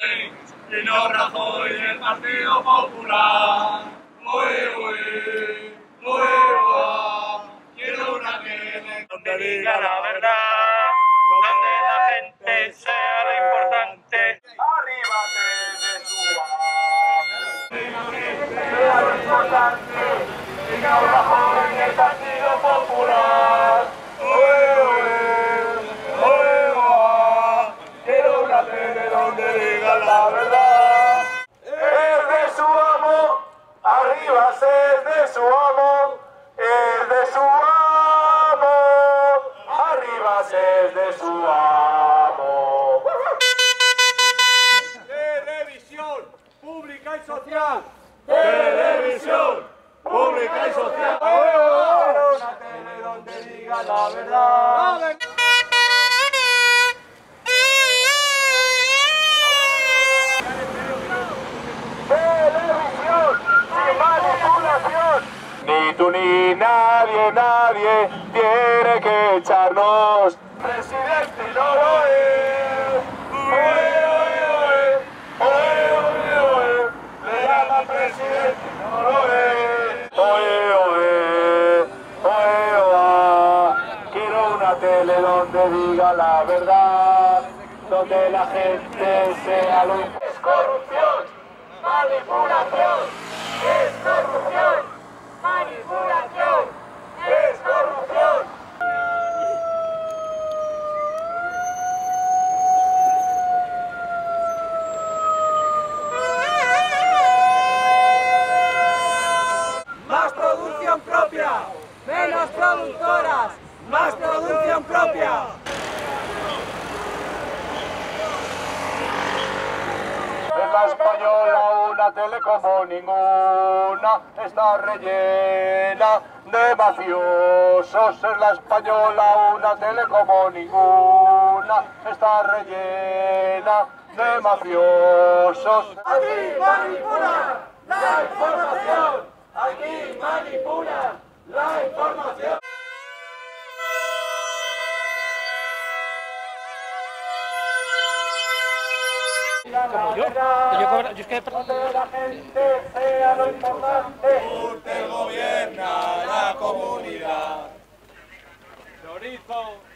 Y no Rajoy del Partido Popular. Quiero una tele donde diga la verdad, donde la gente sea lo importante. Arriba desde su donde la gente sea lo importante. Y no Rajoy del Partido Popular. Quiero una tele donde diga la verdad. Es de su amo, arriba es de su amo, es de su amo, arriba es de su amo. Televisión pública y social. Televisión pública y social. Una tele donde diga la verdad. Ni tú ni nadie tiene que echarnos. Presidente no lo es. Le llaman presidente no lo es. Quiero una tele donde diga la verdad, donde la gente sea lo importante. Es corrupción, manipulación, es corrupción. Manipulación, es corrupción. Más producción propia, menos productoras, más producción propia. En la española una tele como ninguna, está rellena de mafiosos. En la española una tele como ninguna, está rellena de mafiosos. Aquí manipulan la información, aquí manipulan la información. Yo es que... Donde la gente sea lo importante. Usted gobierna la comunidad. Chorizo.